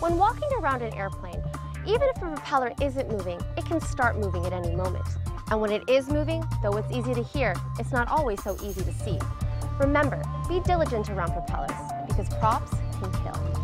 When walking around an airplane, even if a propeller isn't moving, it can start moving at any moment. And when it is moving, though it's easy to hear, it's not always so easy to see. Remember, be diligent around propellers, because props can kill.